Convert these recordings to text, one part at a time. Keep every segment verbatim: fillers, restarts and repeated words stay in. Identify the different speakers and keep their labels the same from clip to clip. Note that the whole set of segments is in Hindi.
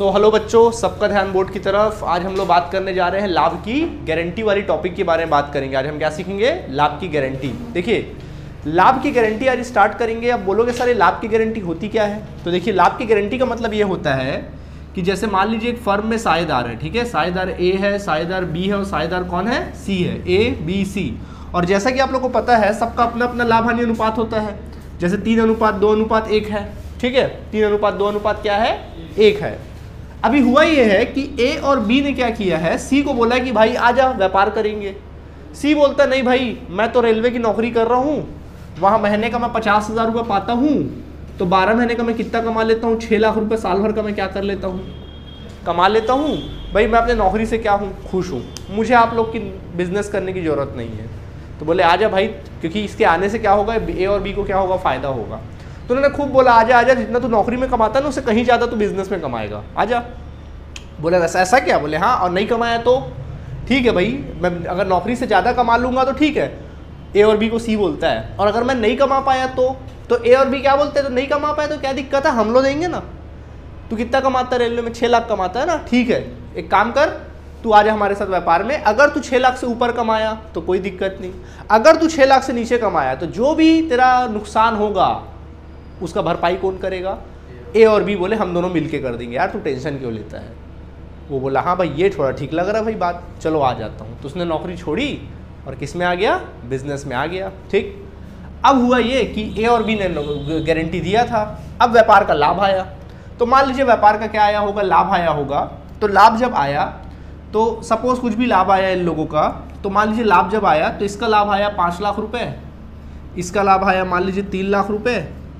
Speaker 1: सो so, हेलो बच्चों, सबका ध्यान बोर्ड की तरफ। आज हम लोग बात करने जा रहे हैं लाभ की गारंटी वाली टॉपिक के बारे में बात करेंगे। आज हम क्या सीखेंगे? लाभ की गारंटी। देखिए, लाभ की गारंटी आज स्टार्ट करेंगे। अब बोलोगे सर ये लाभ की गारंटी होती क्या है? तो देखिए, लाभ की गारंटी का मतलब ये होता है कि जैसे मान लीजिए एक फर्म में साझेदार है, ठीक है, साझेदार ए है, साझेदार बी है और साझेदार कौन है? सी है, ए बी सी। और जैसा कि आप लोग को पता है, सबका अपना अपना लाभ हानि अनुपात होता है। जैसे तीन अनुपात दो अनुपात एक है, ठीक है, तीन अनुपात दो अनुपात क्या है? एक है। अभी हुआ ये है कि ए और बी ने क्या किया है, सी को बोला कि भाई आजा व्यापार करेंगे। सी बोलता नहीं भाई, मैं तो रेलवे की नौकरी कर रहा हूँ, वहाँ महीने का मैं पचास हज़ार रुपये पाता हूँ, तो बारह महीने का मैं कितना कमा लेता हूँ? छः लाख रुपये साल भर का मैं क्या कर लेता हूँ? कमा लेता हूँ। भाई मैं अपने नौकरी से क्या हूँ? खुश हूँ, मुझे आप लोग की बिजनेस करने की ज़रूरत नहीं है। तो बोले आजा भाई, क्योंकि इसके आने से क्या होगा, ए और बी को क्या होगा? फ़ायदा होगा। तो उन्होंने खूब बोला आजा आजा, जितना तू नौकरी में कमाता है ना उससे कहीं ज़्यादा तू बिजनेस में कमाएगा, आजा। बोले वैसा ऐसा क्या? बोले हाँ, और नहीं कमाया तो ठीक है भाई, मैं अगर नौकरी से ज़्यादा कमा लूँगा तो ठीक है। ए और बी को सी बोलता है, और अगर मैं नहीं कमा पाया तो तो ए और बी क्या बोलते हैं? तो नहीं कमा पाया तो क्या दिक्कत है, हम लोग देंगे ना। तू कितना कमाता है रेलवे में? छः लाख कमाता है ना, ठीक है, एक काम कर, तू आजा हमारे साथ व्यापार में। अगर तू छः लाख से ऊपर कमाया तो कोई दिक्कत नहीं, अगर तू छः लाख से नीचे कमाया तो जो भी तेरा नुकसान होगा उसका भरपाई कौन करेगा? ए और बी बोले हम दोनों मिलके कर देंगे। यार तू टेंशन क्यों लेता है? वो बोला हाँ भाई ये थोड़ा ठीक लग रहा है भाई बात, चलो आ जाता हूँ। तो उसने नौकरी छोड़ी और किस में आ गया? बिजनेस में आ गया। ठीक, अब हुआ ये कि ए और बी ने गारंटी दिया था, अब व्यापार का लाभ आया। तो मान लीजिए व्यापार का क्या आया होगा? लाभ आया होगा। तो लाभ जब आया तो सपोज कुछ भी लाभ आया इन लोगों का, तो मान लीजिए लाभ जब आया तो इसका लाभ आया पाँच लाख रुपए, इसका लाभ आया मान लीजिए तीन लाख रुपए,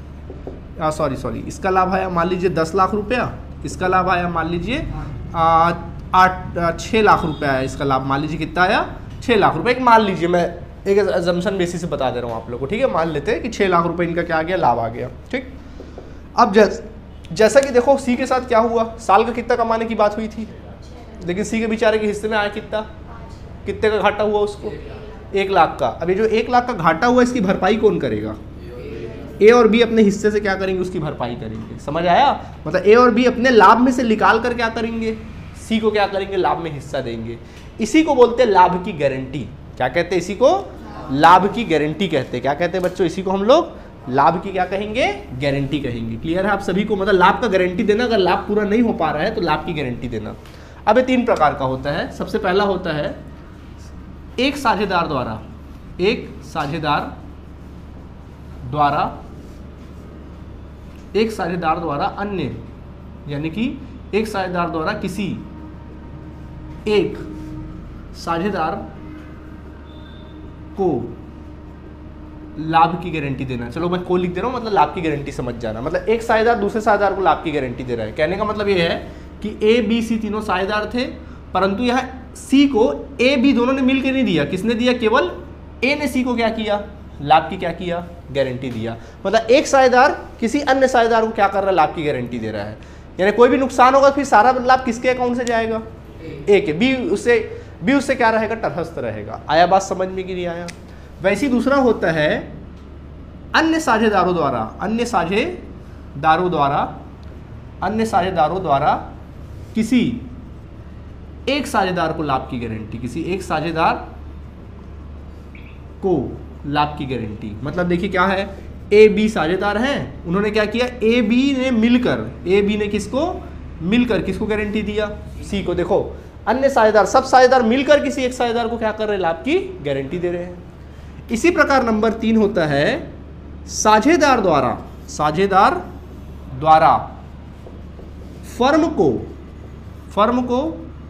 Speaker 1: सॉरी सॉरी इसका लाभ आया मान लीजिए दस लाख रुपया, इसका लाभ आया मान लीजिए आठ छः लाख रुपये आया, इसका लाभ मान लीजिए कितना आया? छः लाख रुपए। एक मान लीजिए, मैं एक अजम्पशन बेसिस से बता दे रहा हूँ आप लोग को, ठीक है, मान लेते हैं कि छः लाख रुपए इनका क्या आ गया? लाभ आ गया। ठीक, अब जैस जैसा कि देखो सी के साथ क्या हुआ, साल का कितना कमाने की बात हुई थी, लेकिन सी के बेचारे के हिस्से में आया कितना? कितने का घाटा हुआ उसको? एक लाख का। अब ये जो एक लाख का घाटा हुआ इसकी भरपाई कौन करेगा? ए और बी अपने हिस्से से क्या करेंगे? उसकी भरपाई करेंगे। समझ आया? मतलब ए और बी अपने लाभ में से निकाल कर क्या करेंगे? सी को क्या करेंगे? लाभ में हिस्सा देंगे। इसी को बोलते हैं लाभ की गारंटी। क्या कहते हैं इसी को? लाभ की गारंटी कहते हैं। क्या कहते हैं बच्चों? इसी को हम लोग लाभ की क्या कहेंगे? गारंटी कहेंगे। क्लियर है आप सभी को? मतलब लाभ का गारंटी देना, अगर लाभ पूरा नहीं हो पा रहा है तो लाभ की गारंटी देना। अब ये तीन प्रकार का होता है। सबसे पहला होता है एक साझेदार द्वारा, एक साझेदार द्वारा एक साझेदार द्वारा अन्य, यानी कि एक साझेदार द्वारा किसी एक साझेदार को लाभ की गारंटी देना। चलो मैं को लिख दे रहा हूं, मतलब लाभ की गारंटी समझ जाना। मतलब एक साझेदार दूसरे साझेदार को लाभ की गारंटी दे रहा है। कहने का मतलब ये है कि ए बी सी तीनों साझेदार थे, परंतु यह सी को ए बी दोनों ने मिलकर नहीं दिया। किसने दिया? केवल ए ने सी को क्या किया? लाभ की क्या किया? गारंटी दिया। मतलब एक साझेदार किसी अन्य साझेदार को क्या कर रहा है? लाभ की गारंटी दे रहा है। यानी कोई भी नुकसान होगा फिर सारा लाभ किसके अकाउंट से जाएगा? ए के। बी उससे बी उससे क्या रहेगा? तटस्थ रहेगा। आया बात समझ में कि नहीं आया? वैसे ही दूसरा होता है अन्य साझेदारों द्वारा, अन्य साझेदारों द्वारा अन्य साझेदारों द्वारा किसी एक साझेदार को लाभ की गारंटी, किसी एक साझेदार को लाभ की गारंटी। मतलब देखिए क्या है, ए बी साझेदार हैं, उन्होंने क्या किया? ए बी ने मिलकर, ए बी ने किसको? मिलकर किसको गारंटी दिया? सी को। देखो अन्य साझेदार, सब साझेदार मिलकर किसी एक साझेदार को क्या कर रहे हैं? लाभ की गारंटी दे रहे हैं। इसी प्रकार नंबर तीन होता है साझेदार द्वारा, साझेदार द्वारा फर्म को फर्म को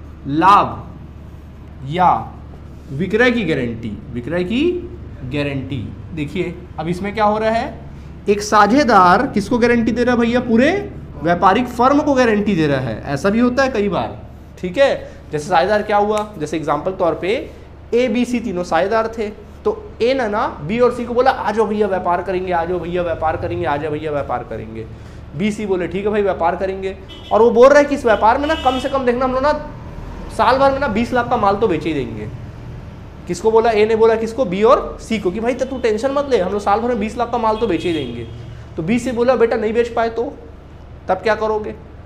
Speaker 1: लाभ या विक्रय की गारंटी, विक्रय की गारंटी। देखिए अब इसमें क्या हो रहा है, एक साझेदार किसको गारंटी दे रहा है भैया? पूरे व्यापारिक फर्म को गारंटी दे रहा है। ऐसा भी होता है कई बार, ठीक है। जैसे साझेदार क्या हुआ, जैसे एग्जांपल तौर पे ए बी सी तीनों साझेदार थे, तो ए ने ना बी और सी को बोला आ जाओ भैया व्यापार करेंगे, आ जाओ भैया व्यापार करेंगे, आ जाओ भैया व्यापार करेंगे। बी सी बोले ठीक है भाई व्यापार करेंगे, और वो बोल रहे हैं कि इस व्यापार में ना कम से कम देखना हम लोग ना साल भर में ना बीस लाख का माल तो बेच ही देंगे। किसको बोला? ए ने बोला किसको? बी और सी को, कि भाई तो तू टेंशन मत ले, हम लोग साल भर में बीस लाख का माल तो बेच ही देंगे। तो बी से बोला बेटा नहीं बेच पाए तो तब क्या करोगे?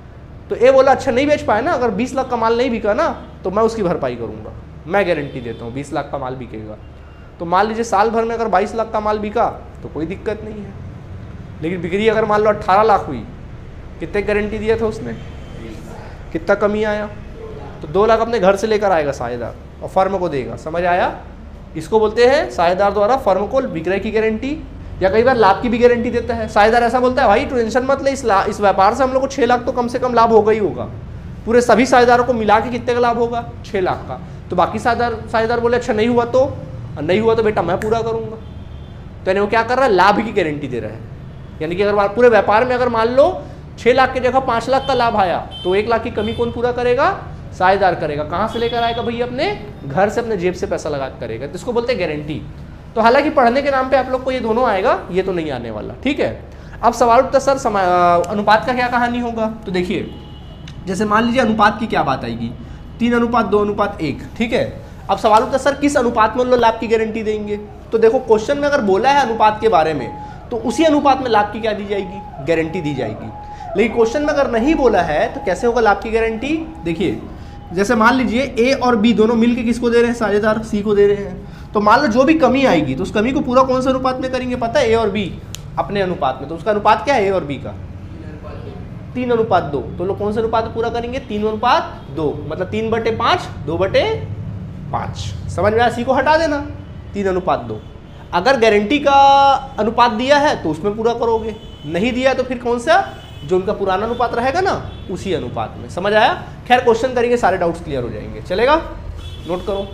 Speaker 1: तो ए बोला अच्छा नहीं बेच पाया ना, अगर बीस लाख का माल नहीं बिका ना तो मैं उसकी भरपाई करूँगा, मैं गारंटी देता हूँ बीस लाख का माल बिकेगा। तो मान लीजिए साल भर में अगर बाईस लाख का माल बिका तो कोई दिक्कत नहीं है, लेकिन बिक्री अगर मान लो अट्ठारह लाख हुई, कितने गारंटी दिया था उसने, कितना कमी आया, तो दो लाख अपने घर से लेकर आएगा साझेदार और फर्म को देगा। समझ आया? इसको बोलते हैं साझेदार द्वारा फर्म को विक्रय की गारंटी, या कई बार लाभ की भी गारंटी देता है। साझेदार ऐसा बोलता है भाई टेंशन मत ले, इस इस व्यापार से हम लोग को छः लाख तो कम से कम लाभ होगा ही होगा, पूरे सभी साझेदारों को मिला के कितने का लाभ होगा, छः लाख का। तो बाकी साझेदार साझेदार बोले अच्छा नहीं हुआ तो नहीं हुआ तो बेटा मैं पूरा करूँगा। तो यानी वो क्या कर रहा है, लाभ की गारंटी दे रहा है। यानी कि अगर पूरे व्यापार में अगर मान लो छः लाख की जगह पाँच लाख का लाभ आया तो एक लाख की कमी कौन पूरा करेगा, साझेदार करेगा। कहाँ से लेकर आएगा भैया, अपने घर से, अपने जेब से पैसा लगा करेगा। तो इसको बोलते हैं गारंटी। तो हालांकि पढ़ने के नाम पे आप लोग को ये दोनों आएगा, ये तो नहीं आने वाला, ठीक है। अब सवाल उठता सर समा अनुपात का क्या कहानी होगा। तो देखिए जैसे मान लीजिए अनुपात की क्या बात आएगी, तीन अनुपात दो अनुपात एक, ठीक है। अब सवाल उठता सर किस अनुपात में लोग लाभ की गारंटी देंगे। तो देखो क्वेश्चन में अगर बोला है अनुपात के बारे में तो उसी अनुपात में लाभ की क्या दी जाएगी, गारंटी दी जाएगी। लेकिन क्वेश्चन में अगर नहीं बोला है तो कैसे होगा लाभ की गारंटी। देखिए जैसे मान लीजिए ए और बी दोनों मिलके किसको दे रहे हैं, साझेदार सी को दे रहे हैं। तो मान लो जो भी कमी आएगी तो उस कमी को पूरा कौन से अनुपात में करेंगे, पता है, ए और बी अपने अनुपात में। तो उसका अनुपात क्या है, ए और बी का तीन अनुपात दो। तो लोग कौन से अनुपात पूरा करेंगे, तीन अनुपात दो, मतलब तीन बटे पाँच, दो बटे पाँच। समझ में आया, सी को हटा देना, तीन अनुपात दो। अगर गारंटी का अनुपात दिया है तो उसमें पूरा करोगे, नहीं दिया तो फिर कौन सा, जो उनका पुराना अनुपात रहेगा ना उसी अनुपात में। समझ आया। खैर क्वेश्चन करेंगे सारे डाउट्स क्लियर हो जाएंगे, चलेगा। नोट करो।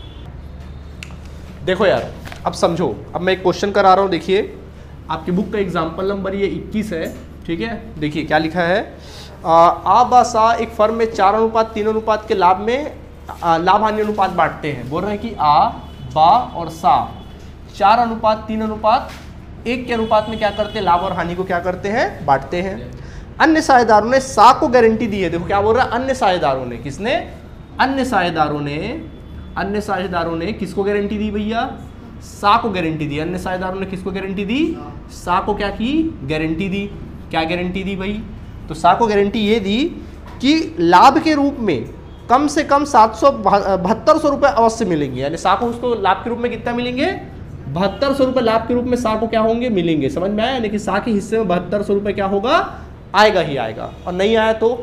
Speaker 1: देखो यार अब समझो, अब मैं एक क्वेश्चन करा रहा हूँ। देखिए आपकी बुक का एग्जाम्पल नंबर ये इक्कीस है, ठीक है। देखिए क्या लिखा है, आ बा सा एक फर्म में चार अनुपात तीन अनुपात के लाभ में लाभ हानि अनुपात बांटते हैं। बोल रहे हैं कि आ बा और सा चार अनुपात तीन अनुपात एक के अनुपात में क्या करते हैं, लाभ और हानि को क्या करते हैं, बांटते हैं। अन्य साझेदारों ने सा को गारंटी दी है। देखो क्या बोल रहा है, अन्य साझेदारों ने, किसने, अन्य साझेदारों ने, अन्य साझेदारों ने किसको गारंटी दी भैया, सा को गारंटी दी। अन्य साझेदारों ने किसको गारंटी दी, सा को क्या की, गारंटी दी। क्या गारंटी दी भाई, तो सा को गारंटी ये दी कि लाभ के रूप में कम से कम सात सौ बहत्तर सौ रुपये अवश्य मिलेंगे। यानी सा को उसको लाभ के रूप में कितना मिलेंगे, बहत्तर सौ रुपये लाभ के रूप में सा को क्या होंगे, मिलेंगे। समझ में आया, यानी कि सा के हिस्से में बहत्तर सौ रुपये क्या होगा, आएगा ही आएगा। और नहीं आया तो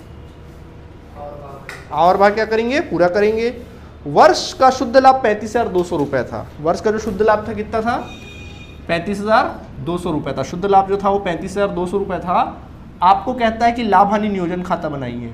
Speaker 1: और बार क्या करेंगे, पूरा करेंगे। वर्ष का शुद्ध लाभ पैंतीस हजार दो सौ रुपये था। वर्ष का जो शुद्ध लाभ था कितना था, पैंतीस हजार दो सौ रुपये था। शुद्ध लाभ जो था वो पैंतीस हजार दो सौ रुपये था। आपको कहता है कि लाभ हानि नियोजन खाता बनाइए,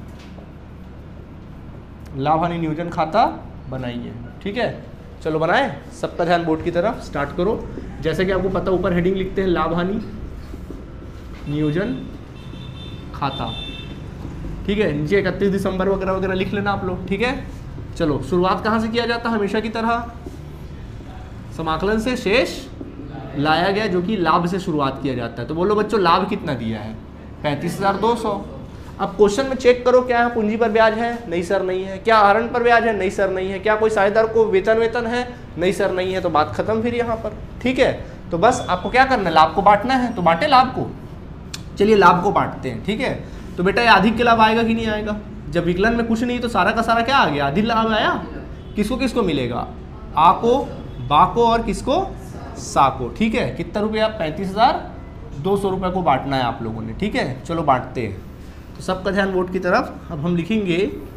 Speaker 1: लाभ हानि नियोजन खाता बनाइए, ठीक है। चलो बनाए, सबका ध्यान बोर्ड की तरफ, स्टार्ट करो। जैसे कि आपको पता ऊपर हेडिंग लिखते हैं लाभ हानि नियोजन खाता, ठीक है। नीचे इकतीस दिसंबर वगैरह वगैरह लिख लेना आप लोग, ठीक है। चलो शुरुआत कहाँ से किया जाता है, हमेशा की तरह समाकलन से शेष लाया गया, जो कि लाभ से शुरुआत किया जाता है। तो बोलो बच्चों लाभ कितना दिया है, पैंतीस हजार दो सौ। अब क्वेश्चन में चेक करो क्या है, पूंजी पर ब्याज है, नहीं सर नहीं है। क्या आहरण पर ब्याज है, नहीं सर नहीं है। क्या कोई साझेदार को वेतन वेतन है, नहीं सर नहीं है। तो बात खत्म फिर यहाँ पर, ठीक है। तो बस आपको क्या करना है, लाभ को बांटना है, तो बांटे लाभ को। चलिए लाभ को बांटते हैं, ठीक है। तो बेटा ये अधिक के लाभ आएगा कि नहीं आएगा, जब विकलन में कुछ नहीं तो सारा का सारा क्या आ गया, अधिक लाभ आया। किसको किसको मिलेगा, आ को, बा को और किसको, सा को, ठीक है। कितना रुपया, पैंतीस हजार दो सौ रुपये को बांटना है आप लोगों ने, ठीक है। चलो बांटते हैं। तो सबका ध्यान बोर्ड की तरफ। अब हम लिखेंगे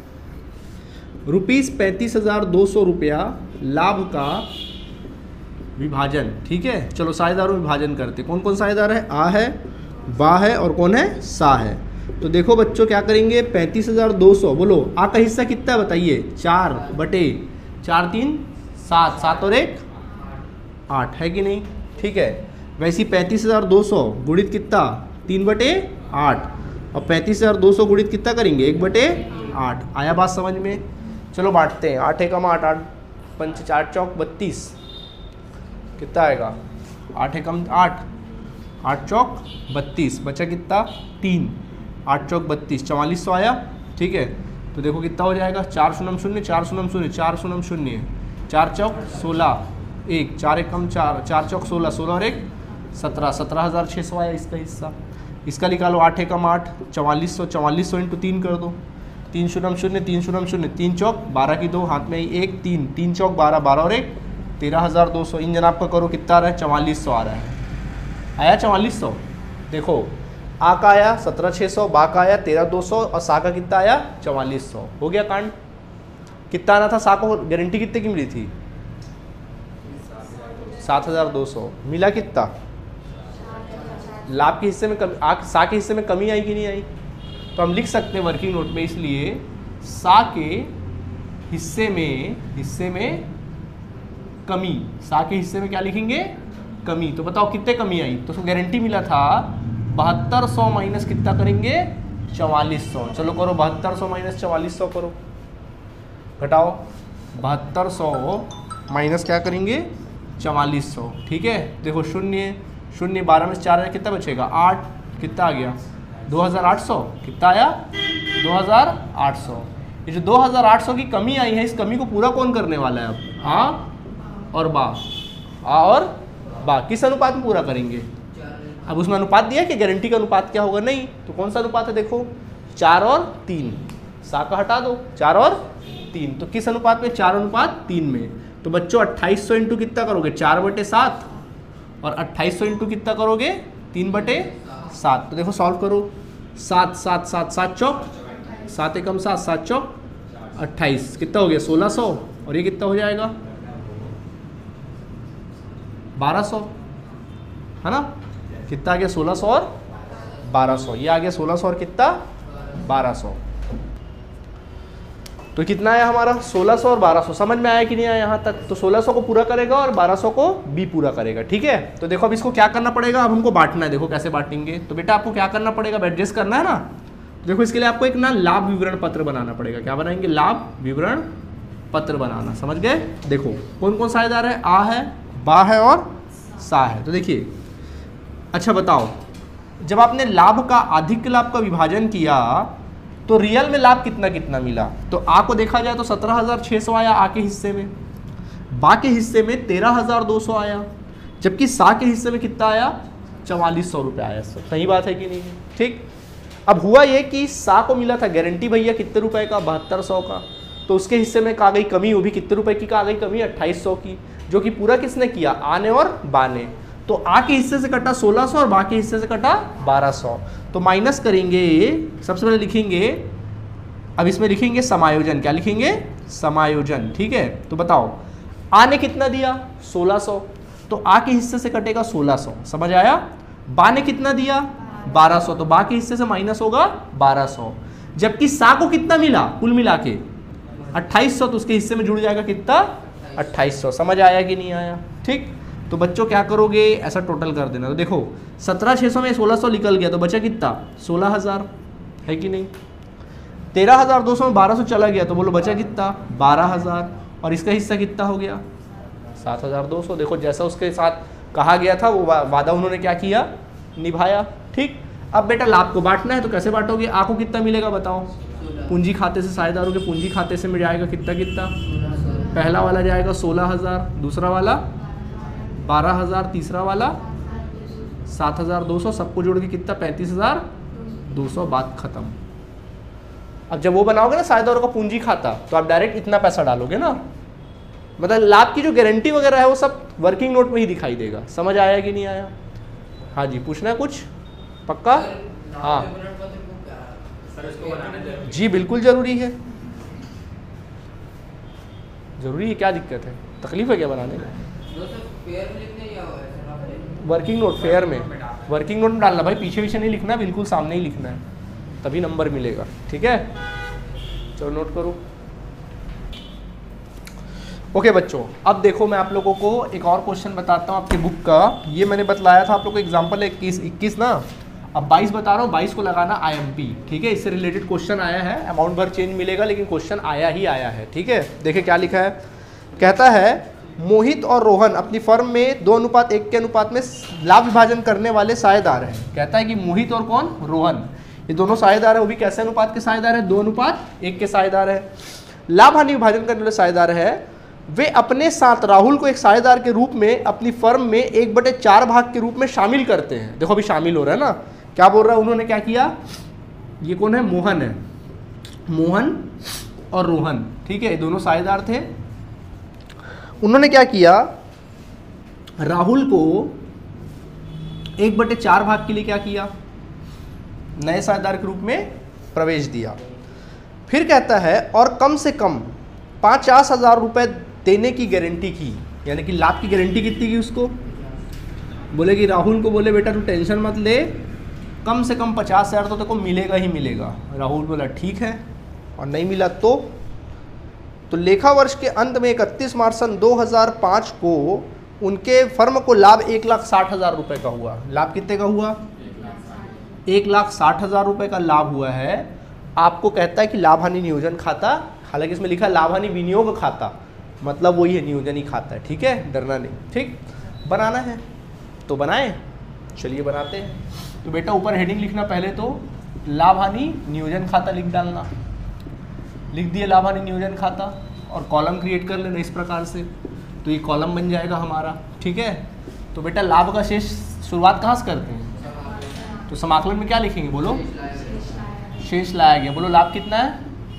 Speaker 1: रुपीस पैंतीस हजार दो सौ रुपया लाभ का विभाजन, ठीक है। चलो साझेदारों में विभाजन करते, कौन कौन साझेदार है, आ है, बा है और कौन है, सा है। तो देखो बच्चों क्या करेंगे, पैंतीस हजार दो सौ, बोलो आ का हिस्सा कितना है बताइए, चार बटे चार, तीन सात, सात और एक आठ, है कि नहीं, ठीक है। वैसे पैंतीस हजार दो सौ गुणित कितना, तीन बटे आठ, और पैंतीस हजार दो सौ गुणित कितना करेंगे, एक बटे आठ। आया बात समझ में। चलो बांटते हैं, आठ एकम आठ, आठ पंच चार चौक बत्तीस, कितना आएगा, आठ एकम आठ, आठ चौक बत्तीस, बचा कितना, तीन, आठ चौक बत्तीस, चवालीस सौ आया, ठीक है। तो देखो कितना हो जाएगा, चार शून्य शून्य, चार शून्य शून्य, चार शून्य शून्य, चार चौक सोलह, एक, चार एकम चार, चार चौक सोलह, सोलह और एक सत्रह, सत्रह हज़ार छः सौ आया इसका हिस्सा। इसका निकालो, आठ एकम आठ, चवालीस सौ, चवालीस सौ इंटू तीन कर दो, तीन शून्य शून्य, तीन शून्य शून्य, तीन चौक बारह की दो, हाथ में एक, तीन, तीन चौक बारह, बारह और एक तेरह हज़ार दो सौ। इन जनाब का करो, कितना आ रहा है? चवालीस सौ आ रहा है। आया चवालीस सौ? देखो आ का आया सत्रह छः सौ, बा का आया तेरह दो सौ और सा का कितना आया? चवालीस सौ। हो गया कांड। कितना आना था सा को? गारंटी कितने की मिली थी? सात हज़ार दो सौ। मिला कितना? लाभ के हिस्से में कमी, आ सा के हिस्से में कमी आई कि नहीं आई? तो हम लिख सकते हैं वर्किंग नोट में, इसलिए सा के हिस्से में हिस्से में कमी, सा के हिस्से में क्या लिखेंगे? कमी। तो बताओ कितने कमी आई? तो उसको गारंटी मिला था बहत्तर सौ माइनस कितना करेंगे? चवालीस सौ। चलो करो, बहत्तर सौ माइनस चवालीस सौ करो, घटाओ, बहत्तर सौ माइनस क्या करेंगे? चवालीस सौ। ठीक है, देखो शून्य शून्य, बारह में से चार कितना बचेगा? आठ। कितना आ गया? दो हज़ार आठ सौ। कितना आया? दो हज़ार आठ सौ। ये जो दो हज़ार आठ सौ की कमी आई है, इस कमी को पूरा कौन करने वाला है? अब हाँ और बा, आ और बा किस अनुपात में पूरा करेंगे? अब उसमें अनुपात दिया कि गारंटी का अनुपात क्या होगा? नहीं। तो कौन सा अनुपात है? देखो चार और तीन, सा का हटा दो, चार और तीन। तो किस अनुपात में? चार अनुपात तीन में। तो बच्चों अट्ठाईस सौ इंटू कितना करोगे? चार बटे सात, और अट्ठाईस सौ इंटू कितना करोगे? तीन बटे सात। तो देखो सॉल्व करो, सात सात सात सात चौक, सात एकम सात, सात चौक अट्ठाईस, कितना हो गया? सोलह सौ। और ये कितना हो जाएगा? बारह सौ, है ना? कितना आ गया? सोलह सौ और बारह सौ। ये आ गया सोलह सौ और कितना? बारह सौ। तो कितना आया हमारा? सोलह सौ और बारह सौ। समझ में आया कि नहीं आया यहाँ तक? तो सोलह सौ को पूरा करेगा और बारह सौ को भी पूरा करेगा। ठीक है, तो देखो अब इसको क्या करना पड़ेगा? अब हमको बांटना है। देखो कैसे बांटेंगे? तो बेटा आपको क्या करना पड़ेगा? एडजस्ट करना है ना। देखो इसके लिए आपको एक ना लाभ विवरण पत्र बनाना पड़ेगा। क्या बनाएंगे? लाभ विवरण पत्र बनाना। समझ गए? देखो कौन कौन साझेदार है? आ है, बा है और सा है। तो देखिए, अच्छा बताओ, जब आपने लाभ का अधिक लाभ का विभाजन किया तो रियल में लाभ कितना कितना मिला? तो आ को देखा जाए तो सत्रह हज़ार छः सौ आया आ के हिस्से में, बा के हिस्से में तेरह हज़ार दो सौ आया, जबकि सा के हिस्से में कितना आया? चवालीस सौ रुपये आया। सब सही बात है कि नहीं? ठीक। अब हुआ ये कि सा को मिला था गारंटी भैया कितने रुपए का? बहत्तर सौ का। तो उसके हिस्से में आ गई कमी, वो भी कितने रुपए की आ गई कमी? अट्ठाईस सौ की, जो कि पूरा किसने किया? आ ने और बा ने। तो आ के हिस्से से कटा सोलह सौ और बा के हिस्से से कटा बारह सौ। तो माइनस करेंगे, सबसे पहले लिखेंगे, अब इसमें लिखेंगे समायोजन। क्या लिखेंगे? समायोजन। ठीक है, तो बताओ आ ने कितना दिया? सोलह सौ। तो आ के हिस्से से कटेगा सोलह सौ। समझ आया? बा ने कितना दिया? बारह सौ। तो बा के हिस्से से माइनस होगा बारह सौ। जबकि सा को कितना मिला कुल मिला के? अट्ठाईस सौ। तो उसके हिस्से में जुड़ जाएगा कितना? अट्ठाईस सौ। समझ आया कि नहीं आया? ठीक। तो बच्चों क्या करोगे? ऐसा टोटल कर देना। तो देखो सत्रह छः सौ में सोलह सौ निकल गया, तो बचा कितना? सोलह हज़ार, है कि नहीं? तेरह हज़ार दो सौ में बारह सौ चला गया, तो बोलो बचा कितना? बारह हज़ार। और इसका हिस्सा कितना हो गया? सात हज़ार दो सौ। देखो जैसा उसके साथ कहा गया था वो वादा उन्होंने क्या किया? निभाया। ठीक। अब बेटा लाभ को बांटना है, तो कैसे बांटोगे? आ को कितना मिलेगा बताओ? पूंजी खाते से, साझेदारों के पूंजी खाते से मिल जाएगा कितना कितना? पहला वाला जाएगा सोलह हज़ार, दूसरा वाला बारह हज़ार, तीसरा वाला सात हज़ार दो सौ, सबको जोड़ के कितना? पैंतीस हज़ार दो सौ। बात खत्म। अब जब वो बनाओगे ना साझेदारों का पूंजी खाता, तो आप डायरेक्ट इतना पैसा डालोगे ना। मतलब लाभ की जो गारंटी वगैरह है वो सब वर्किंग नोट में ही दिखाई देगा। समझ आया कि नहीं आया? हाँ जी, पूछना है कुछ? पक्का? हाँ जी, बिल्कुल जरूरी है। जरूरी है, क्या दिक्कत है? तकलीफ है क्या बनाने में? वर्किंग नोट फेयर में, वर्किंग नोट में डालना भाई, पीछे पीछे नहीं लिखना, बिल्कुल सामने ही लिखना है, तभी नंबर मिलेगा। ठीक है, चलो नोट करो। ओके बच्चों, अब देखो मैं आप लोगों को एक और क्वेश्चन बताता हूँ आपके बुक का। ये मैंने बतलाया था आप लोगों को एग्जाम्पल इक्कीस इक्कीस ना, अब बाईस बता रहा हूँ, बाईस को लगाना आई एम पी। ठीक है, इससे रिलेटेड क्वेश्चन आया है, अमाउंट भर चेंज मिलेगा लेकिन क्वेश्चन आया ही आया है। ठीक है, देखिए क्या लिखा है। कहता है मोहित और रोहन अपनी फर्म में दो अनुपात एक के अनुपात में लाभ विभाजन करने वाले साझेदार हैं। कहता है कि मोहित और कौन? रोहन, ये दोनों साझेदार है, वो भी कैसे अनुपात के साझेदार है? दो अनुपात एक के साझेदार है। लाभ हानि विभाजन करने वाले साझेदार है, वे अपने साथ राहुल को एक साझेदार के रूप में अपनी फर्म में एक बटे चार भाग के रूप में शामिल करते हैं। देखो अभी शामिल हो रहा है ना, क्या बोल रहा है, उन्होंने क्या किया, ये कौन है, मोहन है, मोहन और रोहन, ठीक है, दोनों साझेदार थे। उन्होंने क्या किया, राहुल को एक बटे चार भाग के लिए क्या किया, नए साझेदार के रूप में प्रवेश दिया। फिर कहता है और कम से कम पचास हजार रुपये देने की गारंटी की, यानी कि लाभ की गारंटी कितनी की उसको, बोले कि राहुल को बोले बेटा तू टेंशन मत ले, कम से कम पचास हज़ार तो तेरे को मिलेगा ही मिलेगा। राहुल बोला ठीक है, और नहीं मिला तो तो लेखा वर्ष के अंत में इकतीस मार्च सन दो हज़ार पाँच को उनके फर्म को लाभ एक लाख साठ हज़ार रुपये का हुआ। लाभ कितने का हुआ, एक लाख साठ हज़ार रुपये का लाभ हुआ है। आपको कहता है कि लाभ हानि नियोजन खाता, हालांकि इसमें लिखा है लाभ हानि विनियोग खाता, मतलब वही है, नियोजन ही खाता है, ठीक है, डरना नहीं, ठीक। बनाना है तो बनाएं, चलिए बनाते हैं। तो बेटा ऊपर हेडिंग लिखना, पहले तो लाभ हानि नियोजन खाता लिख डालना, लिख दिए लाभ हानि नियोजन खाता, और कॉलम क्रिएट कर लेना इस प्रकार से, तो ये कॉलम बन जाएगा हमारा, ठीक है। तो बेटा लाभ का शेष शुरुआत कहाँ से करते हैं, तो समाकलन में क्या लिखेंगे, बोलो, शेष लाया गया, बोलो लाभ कितना है,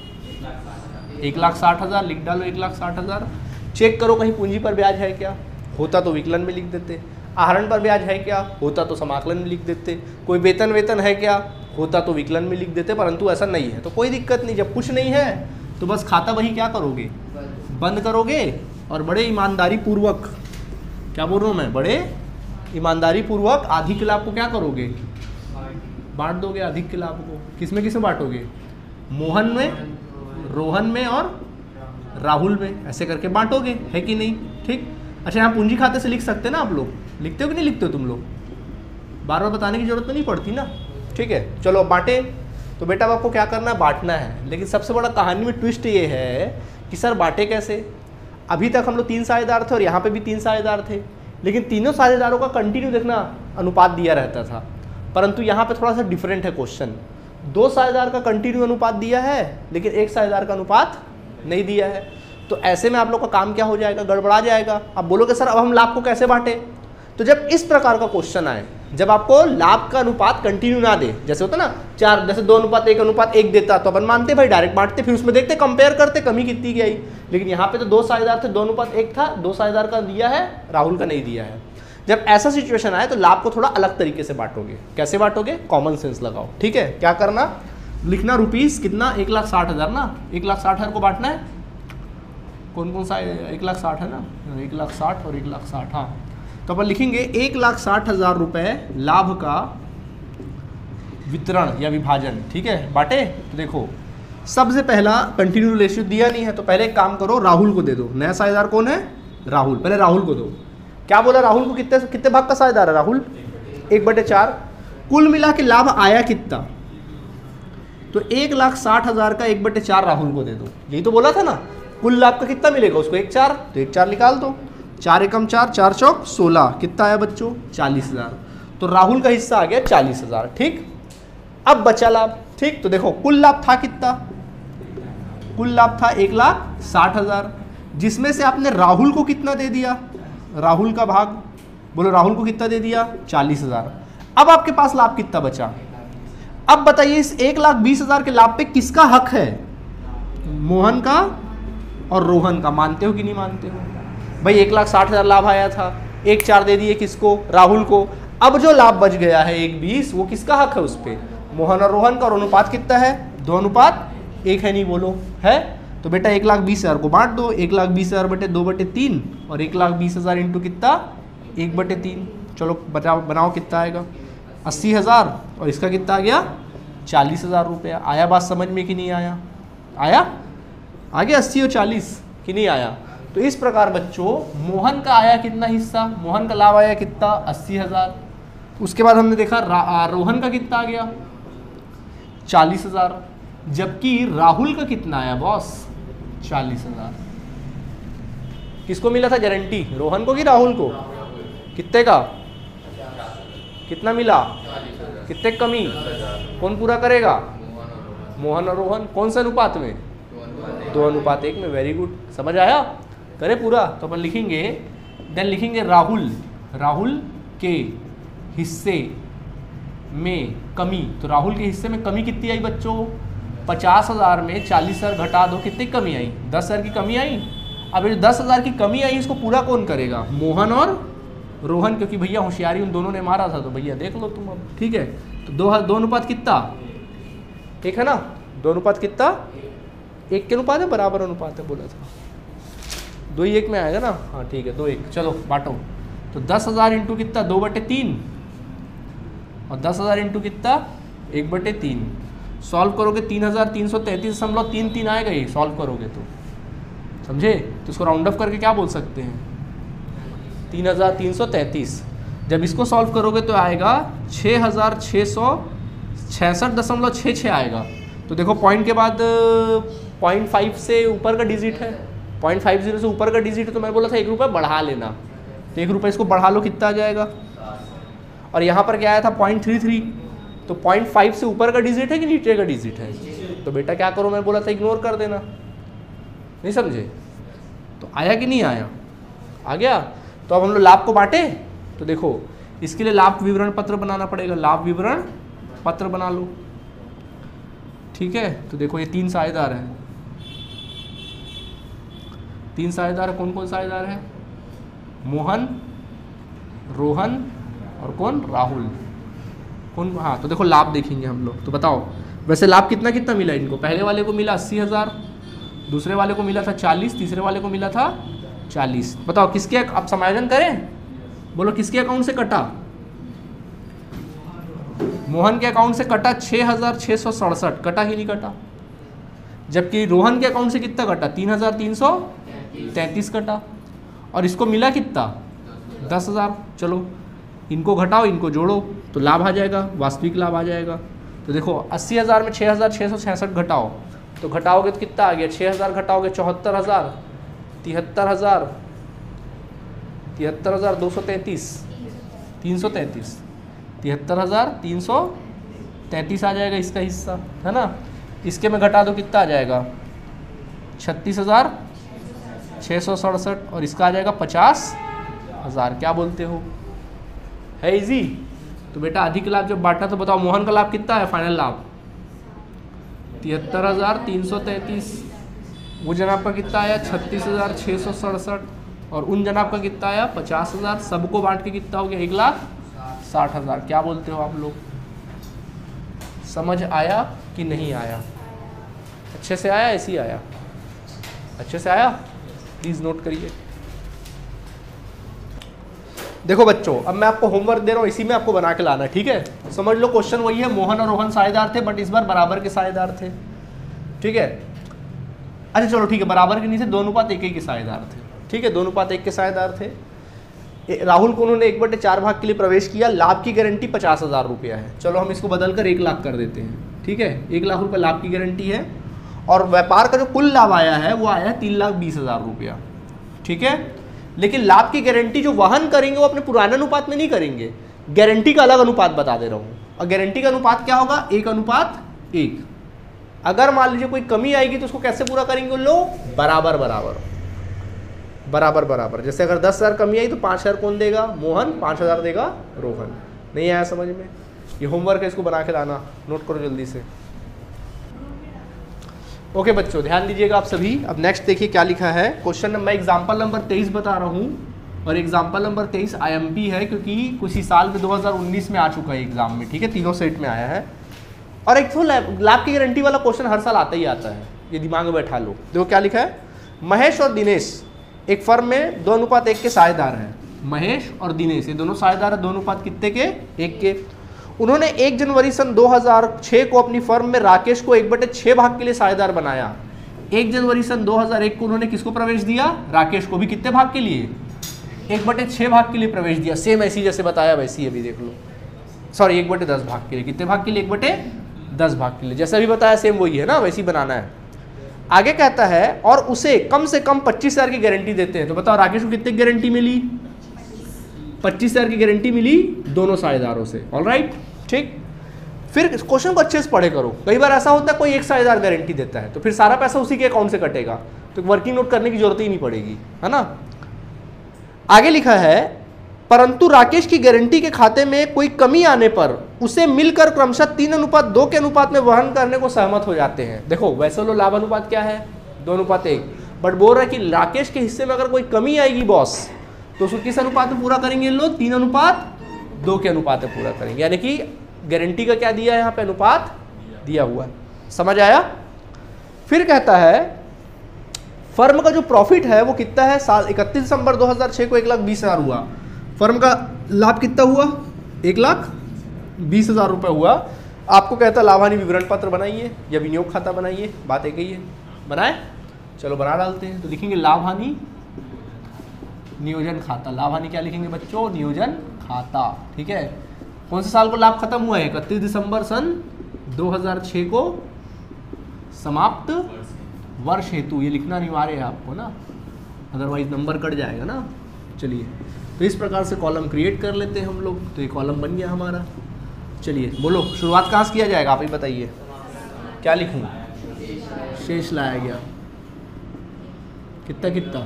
Speaker 1: एक लाख साठ हज़ार, लिख डालो एक लाख साठ हज़ार। चेक करो कहीं पूंजी पर ब्याज है क्या, होता तो विकलन में लिख देते, आहरण पर ब्याज है क्या, होता तो समाकलन में लिख देते, कोई वेतन वेतन है क्या, होता तो विकलन में लिख देते, परंतु ऐसा नहीं है, तो कोई दिक्कत नहीं। जब कुछ नहीं है तो बस खाता वही क्या करोगे, बंद करोगे, और बड़े ईमानदारी पूर्वक, क्या बोल रहा हूँ मैं, बड़े ईमानदारी पूर्वक अधिक लाभ को क्या करोगे, बांट दोगे अधिक के लाभ को। किस में किस में बांटोगे, मोहन में, रोहन में और राहुल में, ऐसे करके बांटोगे, है कि नहीं, ठीक। अच्छा यहाँ पूंजी खाते से लिख सकते ना आप लोग, लिखते हो कि नहीं लिखते हो तुम लोग, बार बार बताने की जरूरत तो नहीं पड़ती ना, ठीक है। चलो बांटे, तो बेटा आपको क्या करना है, बांटना है। लेकिन सबसे बड़ा कहानी में ट्विस्ट ये है कि सर बांटे कैसे। अभी तक हम लोग तीन साझेदार थे और यहाँ पे भी तीन साझेदार थे, लेकिन तीनों साझेदारों का कंटिन्यू देखना अनुपात दिया रहता था, परंतु यहाँ पे थोड़ा सा डिफरेंट है क्वेश्चन। दो साझेदार का कंटिन्यू अनुपात दिया है, लेकिन एक साझेदार का अनुपात नहीं दिया है। तो ऐसे में आप लोग का काम क्या हो जाएगा, गड़बड़ा जाएगा। आप बोलोगे सर अब हम लाभ को कैसे बांटे, तो जब इस प्रकार का क्वेश्चन आए, जब आपको लाभ का अनुपात कंटिन्यू ना दे, जैसे होता ना चार, जैसे दो अनुपात एक अनुपात एक देता तो अपन मानते भाई डायरेक्ट बांटते, फिर उसमें देखते कंपेयर करते कमी कितनी की आई। लेकिन यहाँ पे तो दो साझेदार थे, दो अनुपात एक था, दो साझेदार का दिया है, राहुल का नहीं दिया है। जब ऐसा सिचुएशन आए तो लाभ को थोड़ा अलग तरीके से बांटोगे। कैसे बांटोगे, कॉमन सेंस लगाओ, ठीक है। क्या करना, लिखना रुपीस कितना, एक लाख साठ हज़ार ना, एक लाख साठ हज़ार को बांटना है, कौन कौन सा, एक लाख साठ है ना, एक लाख साठ और एक लाख साठ, हाँ। तो अपन लिखेंगे एक लाख साठ हज़ार रुपये लाभ का वितरण या विभाजन, ठीक है। बांटे, तो देखो सबसे पहला कंटिन्यू रेशियो दिया नहीं है, तो पहले एक काम करो, राहुल को दे दो। नया साझेदार कौन है, राहुल, पहले राहुल को दो। क्या बोला, राहुल को कितने कितने भाग का साझेदार है राहुल, एक बटे चार। कुल मिला के लाभ आया कितना, तो एक लाख साठ हज़ार का एक बटे चार राहुल को दे दो। यही तो बोला था ना, कुल लाभ का कितना मिलेगा उसको, एक चार, तो एक चार निकाल दो, चार एकम चार, चार चौक सोलह, कितना आया बच्चों, चालीस हज़ार। तो राहुल का हिस्सा आ गया चालीस हज़ार, ठीक। अब बचा लाभ, ठीक। तो देखो कुल लाभ था कितना, कुल लाभ था एक लाख साठ हज़ार, जिसमें से आपने राहुल को कितना दे दिया, राहुल का भाग, बोलो राहुल को कितना दे दिया, चालीस हज़ार। अब आपके पास लाभ कितना बचा। अब बताइए इस एक लाख बीस हज़ार के लाभ पे किसका हक है, मोहन का और रोहन का। मानते हो कि नहीं मानते हो भाई, एक लाख साठ हज़ार लाभ आया था, एक चार दे दिए किसको, राहुल को। अब जो लाभ बच गया है एक बीस, वो किसका हक है उस पर, मोहन और रोहन का। और अनुपात कितना है, दो अनुपात एक है, नहीं बोलो है। तो बेटा एक लाख बीस हज़ार को बांट दो, एक लाख बीस हज़ार बटे दो बटे तीन, और एक लाख बीस हज़ार इंटू कितना, एक बटे तीन। चलो बचाओ, बनाओ कितना आएगा, अस्सी हज़ार, और इसका कितना आ गया, चालीस हज़ार रुपया। आया बात समझ में कि नहीं आया, आया, आगे अस्सी और चालीस कि नहीं आया। तो इस प्रकार बच्चों मोहन का आया कितना हिस्सा, मोहन का लाभ आया कितना, अस्सी हज़ार। उसके बाद हमने देखा रोहन का कितना आ गया, चालीस हज़ार, जबकि राहुल का कितना आया बॉस, चालीस हज़ार। किसको मिला था गारंटी, रोहन को कि राहुल को, कितने का, कितना मिला, कितने कमी, कौन पूरा करेगा, मोहन और रोहन। कौन से अनुपात में, दो अनुपात एक में। वेरी गुड, समझ आया, करे पूरा। तो अपन लिखेंगे, देन लिखेंगे राहुल, राहुल के हिस्से में कमी, तो राहुल के हिस्से में कमी कितनी आई बच्चों? पचास हज़ार में चालीस हज़ार घटा दो, कितनी कमी आई? दस हज़ार की कमी आई। अब ये दस हज़ार की कमी आई, इसको पूरा कौन करेगा? मोहन और रोहन, क्योंकि भैया होशियारी उन दोनों ने मारा था, तो भैया देख लो तुम अब, ठीक है। तो दो दो अनुपात कितना? एक है ना, दो अनुपात कितना? एक के अनुपात है, बराबर अनुपात है बोला था, दो ही एक में आएगा ना, हाँ ठीक है, दो एक। चलो बांटो, तो दस हज़ार इंटू कितना? दो बटे तीन, और दस हज़ार इंटू कितना? एक बटे तीन। सॉल्व करोगे तीन हज़ार तीन सौ तैंतीस दशमलव तीन तीन आएगा, ये सॉल्व करोगे तो, समझे? तो इसको राउंड अप करके क्या बोल सकते हैं? तीन हज़ार तीन सौ तैंतीस। जब इसको सॉल्व करोगे तो आएगा छः हज़ार छः सौ छियासठ दशमलव छः छः आएगा। तो देखो पॉइंट के बाद पॉइंट फाइव से ऊपर का डिजिट है, पॉइंट फाइव जीरो से ऊपर का डिजिट है, तो मैं बोला था एक रुपये बढ़ा लेना, तो एक रुपये इसको बढ़ा लो, कितना आ जाएगा? और यहाँ पर क्या आया था? Point three three. तो पॉइंट फाइव से ऊपर का डिजिट है कि नीचे का डिजिट है? तो बेटा क्या करो, मैं बोला था इग्नोर कर देना, नहीं समझे? तो आया कि नहीं आया? आ गया। तो अब हम लोग लाभ को बांटे, तो देखो इसके लिए लाभ विवरण पत्र बनाना पड़ेगा, लाभ विवरण पत्र बना लो, ठीक है। तो देखो ये तीन साझेदार हैं, तीन साझेदार कौन कौन साझेदार है? मोहन, रोहन और कौन? राहुल। कौन? हाँ, तो देखो लाभ देखेंगे हम लोग, तो बताओ वैसे लाभ कितना कितना मिला इनको? पहले वाले को मिला अस्सी हज़ार, दूसरे वाले को मिला था चालीस, तीसरे वाले को मिला था चालीस। बताओ किसके, अब समायोजन करें, बोलो किसके अकाउंट से कटा? मोहन के अकाउंट से कटा छः हज़ार छः सौ सड़सठ, कटा कि नहीं कटा? जबकि रोहन के अकाउंट से कितना कटा? तीन हज़ार तीन सौ तैंतीस कटा, और इसको मिला कितना? दस हज़ार। चलो इनको घटाओ, इनको जोड़ो, तो लाभ आ जाएगा, वास्तविक लाभ आ जाएगा। तो देखो अस्सी हज़ार में छः हज़ार छः सौ छियासठ घटाओ, तो घटाओगे तो कितना आ गया? छः हज़ार घटाओगे चौहत्तर हज़ार, तिहत्तर हज़ार, तिहत्तर हज़ार दो सौ तैंतीस, तीन सौ तैंतीस, तिहत्तर हज़ार तीन सौ तैंतीस आ जाएगा इसका हिस्सा, है ना। इसके में घटा दो, कितना आ जाएगा? छत्तीस हज़ार छः सौ सड़सठ, और इसका आ जाएगा पचास हज़ार। क्या बोलते हो? है इजी। तो बेटा अधिक लाभ जब बांटा तो बताओ मोहन का लाभ कितना है? फाइनल लाभ तिहत्तर हज़ार तीन सौ तैंतीस, वो जनाब का कितना आया? छत्तीस हज़ार छः सौ सड़सठ, और उन जनाब का कितना आया? पचास हज़ार। सबको बांट के कितना हो गया? एक लाख साठ हज़ार। क्या बोलते हो आप लोग? समझ आया कि नहीं आया? अच्छे से आया? ऐसे ही आया? अच्छे से आया? प्लीज़ नोट करिए। देखो बच्चों, अब मैं आपको होमवर्क दे रहा हूँ, इसी में आपको बना के लाना, ठीक है। समझ लो क्वेश्चन वही है, मोहन और रोहन साझेदार थे, बट इस बार बराबर के साझेदार थे, ठीक है। अच्छा चलो ठीक है, बराबर के नहीं थे, दो अनुपात एक के साझेदार थे, ठीक है, दो अनुपात एक के साझेदार थे। राहुल को उन्होंने एक बटे चार भाग के लिए प्रवेश किया, लाभ की गारंटी पचास हज़ार रुपया है। चलो हम इसको बदलकर एक लाख कर देते हैं, ठीक है। एक लाख रुपये लाभ की गारंटी है, और व्यापार का जो कुल लाभ आया है वो आया है तीन लाख बीस हज़ार रुपया, ठीक है। लेकिन लाभ की गारंटी जो वहन करेंगे वो अपने पुराने अनुपात में नहीं करेंगे, गारंटी का अलग अनुपात बता दे रहा हूँ। और गारंटी का अनुपात क्या होगा? एक अनुपात एक। अगर मान लीजिए कोई कमी आएगी तो उसको कैसे पूरा करेंगे? लो बराबर बराबर बराबर बराबर। जैसे अगर दस हज़ार कमी आई तो पाँच हज़ार कौन देगा? मोहन। पाँच हज़ार देगा रोहन। नहीं आया समझ में? ये होमवर्क है, इसको बना के लाना, नोट करो जल्दी से। ओके okay, बच्चों ध्यान दीजिएगा आप सभी। अब नेक्स्ट देखिए क्या लिखा है। क्वेश्चन नंबर एग्जाम्पल नंबर तेईस बता रहा हूँ, और एग्जाम्पल नंबर तेईस आईएमपी है, क्योंकि कुछ ही साल में दो हज़ार उन्नीस में आ चुका है एग्जाम में, ठीक है, तीनों सेट में आया है। और एक तो लाभ की गारंटी वाला क्वेश्चन हर साल आता ही आता है, ये दिमाग में बैठा लो। देखो क्या लिखा है, महेश और दिनेश एक फर्म में दो अनुपात एक के साझेदार हैं। महेश और दिनेश ये दोनों साझेदार है, दो अनुपात कितने के? एक के। उन्होंने एक जनवरी सन दो हज़ार छह को अपनी फर्म में राकेश को एक बटे छः भाग के लिए साझेदार बनाया। एक जनवरी सन दो हज़ार एक को उन्होंने किसको प्रवेश दिया? राकेश को भी। कितने भाग के लिए? एक बटे छः भाग के लिए प्रवेश दिया। सेम ऐसी जैसे बताया वैसी ही अभी देख लो, सॉरी एक बटे दस भाग के लिए। कितने भाग के लिए? एक बटे दस भाग के लिए, जैसे अभी बताया सेम वही है ना, वैसे ही बनाना है। आगे कहता है और उसे कम से कम पच्चीस हज़ार की गारंटी देते हैं। तो बताओ राकेश को कितने की गारंटी मिली? पच्चीस हज़ार की गारंटी मिली दोनों साझेदारों से। ऑल राइट, ठीक। फिर क्वेश्चन को अच्छे से पढ़े करो। कई बार ऐसा होता है कोई एक साझेदार गारंटी देता है तो फिर सारा पैसा उसी के अकाउंट से कटेगा, तो वर्किंग नोट करने की जरूरत ही नहीं पड़ेगी, है ना। आगे लिखा है परंतु राकेश की गारंटी के खाते में कोई कमी आने पर उसे मिलकर क्रमशः तीन अनुपात दो के अनुपात में वहन करने को सहमत हो जाते हैं। देखो वैसे लो लाभ अनुपात क्या है, दो अनुपात एक, बट बोल रहा है कि राकेश के हिस्से में अगर कोई कमी आएगी बॉस तो उसको किस अनुपात में पूरा करेंगे इन लोग, तीन अनुपात दो के अनुपात में पूरा करेंगे। यानी कि गारंटी का क्या दिया है यहाँ पे, अनुपात दिया हुआ है। समझ आया। फिर कहता है फर्म का जो प्रॉफिट है वो कितना है, साल इकतीस दिसंबर दो हज़ार छह को एक लाख बीस हजार हुआ। फर्म का लाभ कितना हुआ, एक लाख बीस हजार रुपये हुआ। आपको कहता है लाभानी विवरण पत्र बनाइए या विनियोग खाता बनाइए, बात एक ही है, बनाए। चलो बना डालते हैं। तो लिखेंगे लाभानी नियोजन खाता। लाभानी क्या लिखेंगे बच्चों, नियोजन खाता। ठीक है, कौन से साल को लाभ खत्म हुआ है, इकतीस दिसंबर सन दो हज़ार छह को समाप्त वर्ष हेतु। ये लिखना अनिवार्य है आपको ना, अदरवाइज नंबर कट जाएगा ना। चलिए तो इस प्रकार से कॉलम क्रिएट कर लेते हैं हम लोग। तो ये कॉलम बन गया हमारा। चलिए बोलो शुरुआत कहाँ से किया जाएगा, आप ही बताइए। क्या लिखूं, शेष लाया गया कितना कितना,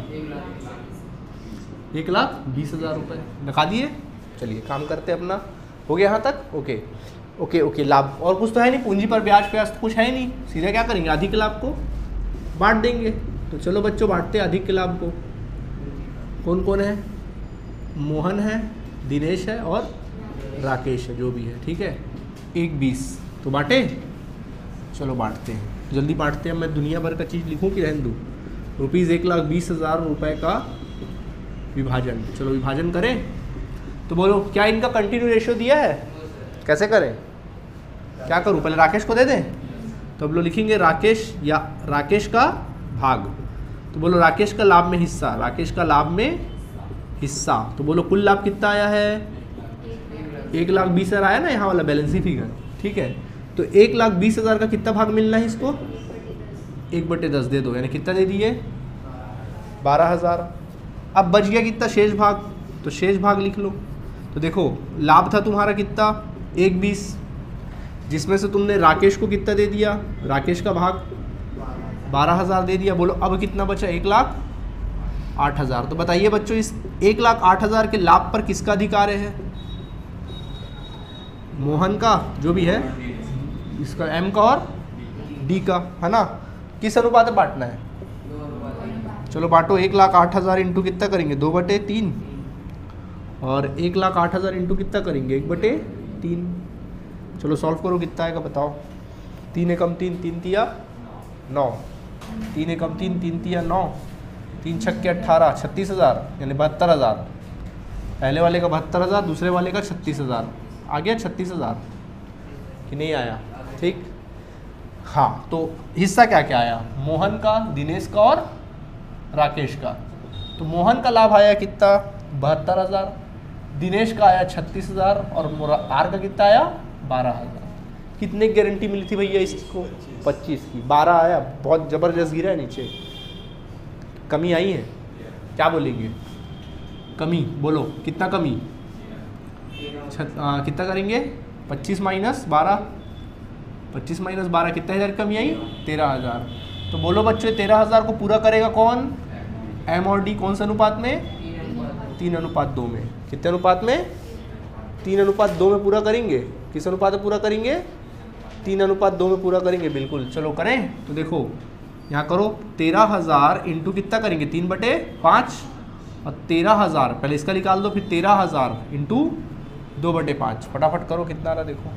Speaker 1: एक लाख बीस हजार रुपये दिखा दिए। चलिए काम करते हैं अपना, हो गया यहाँ तक। ओके ओके ओके लाभ और कुछ तो है नहीं, पूंजी पर ब्याज ब्याज तो कुछ है नहीं, सीधा क्या करेंगे, अधिक लाभ को बांट देंगे। तो चलो बच्चों बांटते हैं अधिक के लाभ को। कौन कौन है, मोहन है, दिनेश है और राकेश है, जो भी है। ठीक है, एक बीस तो बांटे। चलो बांटते हैं, जल्दी बांटते हैं। मैं दुनिया भर का चीज़ लिखूं कि रहने दूँ। रुपीज़ एक लाख बीस हज़ार रुपये का विभाजन। चलो विभाजन करें। तो बोलो क्या इनका कंटिन्यू रेशियो दिया है, कैसे करें, क्या करूं, पहले राकेश को दे दें। तो अब लोग लिखेंगे राकेश या राकेश का भाग। तो बोलो राकेश का लाभ में हिस्सा, राकेश का लाभ में हिस्सा। तो बोलो कुल लाभ कितना आया है, एक लाख बीस हज़ार आया ना, यहाँ वाला बैलेंसी फिगर। ठीक है, तो एक लाख बीस हज़ार का कितना भाग मिलना है इसको, एक बटे दस दे दो, यानी कितना दे दिए, बारह हज़ार। अब बच गया कितना, शेष भाग। तो शेष भाग लिख लो। तो देखो लाभ था तुम्हारा कितना, एक बीस, जिसमें से तुमने राकेश को कितना दे दिया, राकेश का भाग बारह हज़ार दे दिया। बोलो अब कितना बचा, एक लाख आठ हज़ार। तो बताइए बच्चों इस एक लाख आठ हज़ार के लाभ पर किसका अधिकार है, मोहन का जो भी है, इसका एम का और डी का, है ना। किस अनुपात में बांटना है, चलो बांटो। एक लाख आठ हज़ार इंटू कितना करेंगे, दो बटे तीन, और एक लाख आठ हज़ार इंटू कितना करेंगे, एक बटे तीन। चलो सॉल्व करो कितना आएगा बताओ। तीन एकम तीन, तीन तिया नौ, तीन एकम तीन, तीन तिया नौ, तीन छक्के अट्ठारह, छत्तीस हज़ार यानी बहत्तर हज़ार। पहले वाले का बहत्तर हज़ार, दूसरे वाले का छत्तीस हज़ार। आ गया छत्तीस हज़ार कि नहीं आया, ठीक। हाँ तो हिस्सा क्या क्या आया, मोहन का, दिनेश का और राकेश का। तो मोहन का लाभ आया कितना, बहत्तर हज़ार, दिनेश का आया छत्तीस हज़ार और आर का कितना आया, बारह हज़ार। कितने की गारंटी मिली थी भैया इसको, पच्चीस की। बारह आया, बहुत ज़बरदस्त गिरा है नीचे, कमी आई है, क्या बोलेंगे, कमी बोलो कितना कमी, छत आ, कितना करेंगे, पच्चीस माइनस बारह, पच्चीस माइनस बारह कितना हज़ार कमी आई, तेरह हज़ार। तो बोलो बच्चों तेरह हज़ार को पूरा करेगा कौन, एम और डी, कौन से अनुपात में, तीन अनुपात दो में। कितने अनुपात में, तीन अनुपात दो में पूरा करेंगे। किस अनुपात में पूरा करेंगे, तीन अनुपात दो में पूरा करेंगे, बिल्कुल। चलो करें। तो देखो यहाँ करो, तेरह हज़ार इंटू कितना करेंगे, तीन बटे पाँच, और तेरह हज़ार पहले इसका निकाल दो, फिर तेरह हज़ार इंटू दो बटे पाँच। फटाफट करो कितना आ रहा, देखो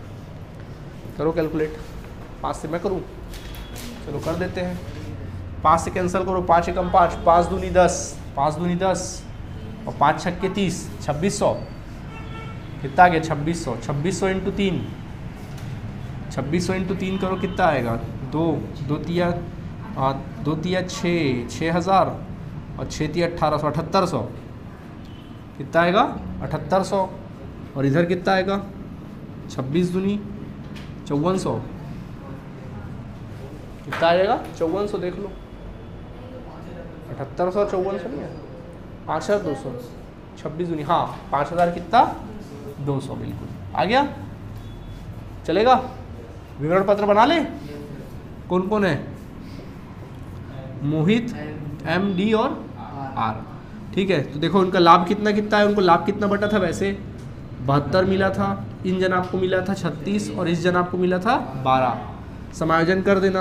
Speaker 1: करो कैलकुलेट। पाँच से मैं करूँ, चलो कर देते हैं। पाँच से कैंसिल करो, पाँच एकम पाँच, पाँच दूनी दस, पाँच दूनी दस और पाँच छक्के तीस, छब्बीस सौ। कितना आ गया, छब्बीस सौ। छब्बीस सौ इंटू तीन, छब्बीस सौ इंटू तीन करो कितना आएगा, दो दो तिया आ, दो तिया छः, छः हज़ार और छः तिया अट्ठारह सौ, अठहत्तर सौ। कितना आएगा, अठहत्तर सौ। और इधर कितना आएगा, छब्बीस दूनी चौवन सौ। कितना आएगा, चौवन सौ। देख लो अठहत्तर सौ चौवन सौ नहीं है, पाँच हज़ार दो सौ, छब्बीस दूनी, हाँ पाँच हज़ार कितना, दो सौ। बिल्कुल आ गया, चलेगा। विवरण पत्र बना ले, कौन कौन है, मोहित, एम, डी और आर। ठीक है, तो देखो उनका लाभ कितना कितना है, उनको लाभ कितना बटा था वैसे, बहत्तर मिला था, इन जनाब को मिला था छत्तीस और इस जनाब को मिला था बारह। समायोजन कर देना,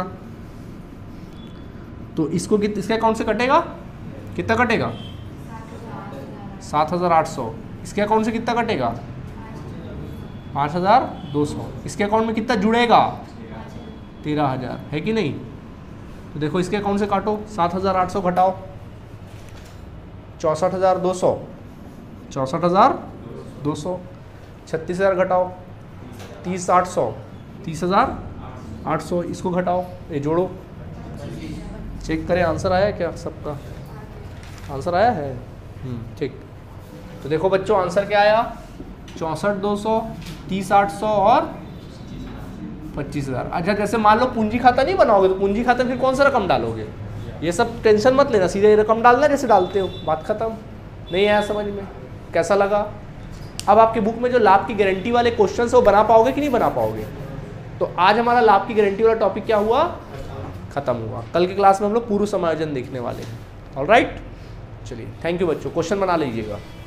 Speaker 1: तो इसको कित इसके अकाउंट से कटेगा, कितना कटेगा, सात हज़ार आठ सौ। इसके अकाउंट से कितना कटेगा, पाँच हज़ार दो सौ। इसके अकाउंट में कितना जुड़ेगा, तेरह हज़ार, है कि नहीं। तो देखो इसके अकाउंट से काटो, सात हज़ार आठ सौ घटाओ चौंसठ हज़ार दो सौ, चौंसठ हज़ार दो सौ, छत्तीस हज़ार घटाओ तीस आठ सौ, तीस हज़ार आठ सौ, इसको घटाओ, ये जोड़ो, चेक करें आंसर आया क्या, सबका आंसर आया है, ठीक। तो देखो बच्चों आंसर क्या आया, चौंसठ दो सौ, तीस आठ सौ और पच्चीस हज़ार। अच्छा जैसे मान लो पूंजी खाता नहीं बनाओगे तो पूंजी खाता फिर कौन सा रकम डालोगे, ये सब टेंशन मत लेना, सीधे रकम डालना जैसे डालते हो, बात खत्म। नहीं आया समझ में, कैसा लगा। अब आपके बुक में जो लाभ की गारंटी वाले क्वेश्चन है वो बना पाओगे कि नहीं बना पाओगे। तो आज हमारा लाभ की गारंटी वाला टॉपिक क्या हुआ, खत्म हुआ। कल की क्लास में हम लोग पूर्व समायोजन देखने वाले हैं। ऑलराइट, चलिए थैंक यू बच्चों, क्वेश्चन बना लीजिएगा।